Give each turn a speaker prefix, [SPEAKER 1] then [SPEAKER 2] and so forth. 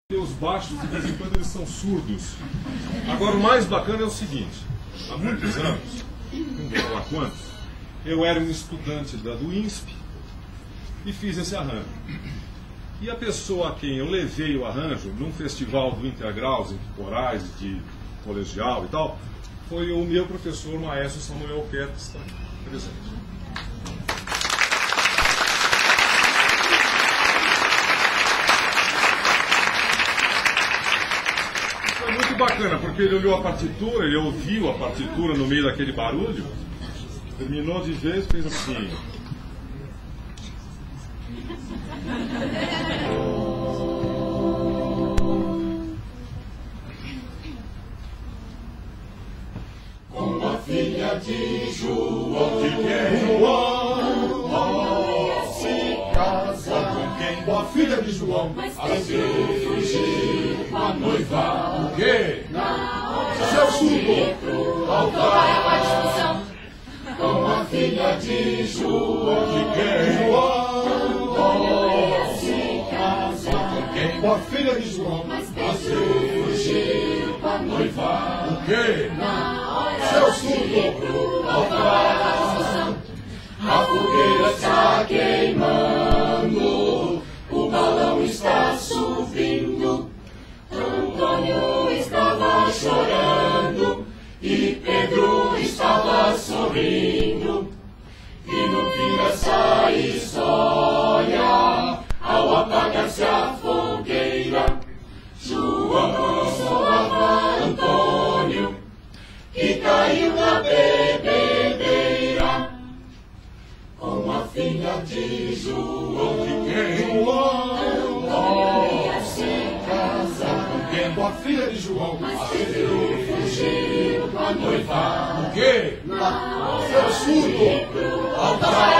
[SPEAKER 1] Os baixos, de vez em quando, eles são surdos. Agora, o mais bacana é o seguinte: há muitos anos, não vou falar quantos, eu era um estudante do INSP e fiz esse arranjo. E a pessoa a quem eu levei o arranjo, num festival do Intergraus, entre corais de colegial e tal, foi o meu professor, maestro Samuel Quer, que está presente. Bacana, porque ele olhou a partitura, ele ouviu a partitura no meio daquele barulho, terminou de ver e fez assim.
[SPEAKER 2] Com a filha de João, de quem João se casa, com quem? Com a filha de João, a se fugir a noiva. O quê? Seu surdo, altar. Com a filha de João, de quem João se casa, com quem? Com a filha de João, a se fugir a noiva. O quê? Seu surdo, altar. A fogueira está queimando, o balão está subindo, Antônio estava chorando e Pedro estava sorrindo. E no fim dessa história, ao apagar-se a fogueira, João consolava Antônio, que caiu na bebedeira. Com a filha de João, de quem Antônio ia se casar, com quem? Com a filha de João, mas Pedro fugiu pra noivar. O quê? Seu surdo, altar.